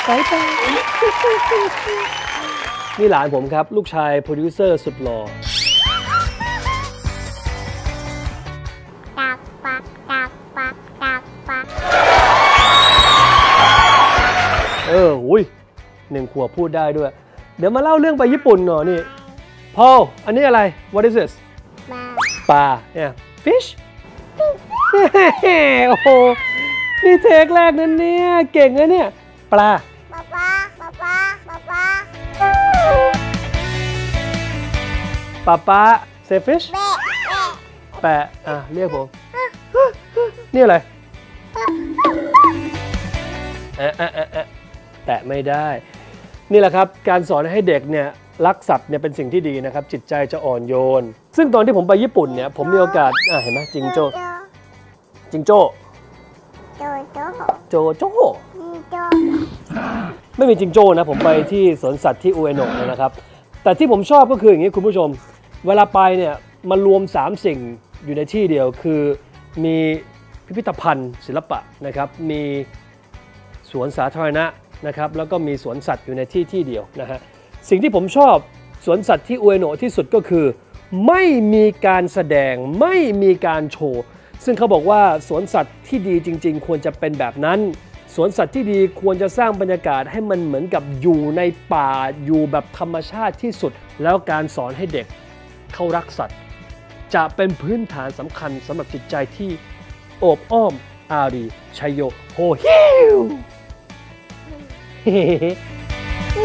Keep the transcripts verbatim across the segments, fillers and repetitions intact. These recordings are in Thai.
บายบายนี่หลานผมครับลูกชายโปรดิวเซอร์สุดหล่อตักปักตักปักตักปักเอออุ้ยหนึ่งขวบพูดได้ด้วยเดี๋ยวมาเล่าเรื่องไปญี่ปุ่นหน่อยนี่พอลอันนี้อะไร what is this ปลาปลาเนี่ย fish โอ้โหนี่เทคแรกนั่นเนี่ยเก่งนะเนี่ยปลาปลาปลาปลาปลาปลาปลาปลาปลา say fish แปะแปะอ่ะเรียกผมนี่อะไรเอะเอะเอะแตะไม่ได้นี่แหละครับการสอนให้เด็กเนี่ยรักสัตว์เนี่ยเป็นสิ่งที่ดีนะครับจิตใจจะอ่อนโยนซึ่งตอนที่ผมไปญี่ปุ่นเนี่ยผมมีโอกาสอ่ะเห็นไหมจิงโจ้จิงโจ้โจโจโจโจ้ไม่มีจิงโจ้นะผมไปที่สวนสัตว์ที่อุเอโนะนะครับแต่ที่ผมชอบก็คืออย่างนี้คุณผู้ชมเวลาไปเนี่ยมารวมสามสิ่งอยู่ในที่เดียวคือมีพิพิธภัณฑ์ศิลปะนะครับมีสวนสาธารณะนะครับแล้วก็มีสวนสัตว์อยู่ในที่ที่เดียวนะฮะสิ่งที่ผมชอบสวนสัตว์ที่อุเอโนะที่สุดก็คือไม่มีการแสดงไม่มีการโชว์ซึ่งเขาบอกว่าสวนสัตว์ที่ดีจริงๆควรจะเป็นแบบนั้นสวนสัตว์ที่ดีควรจะสร้างบรรยากาศให้มันเหมือนกับอยู่ในป่าอยู่แบบธรรมชาติที่สุดแล้วการสอนให้เด็กเขารักสัตว์จะเป็นพื้นฐานสำคัญสำหรับจิตใจที่โอบอ้อมอารีชัยโยโฮฮิวไม่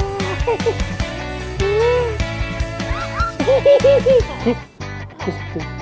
ได้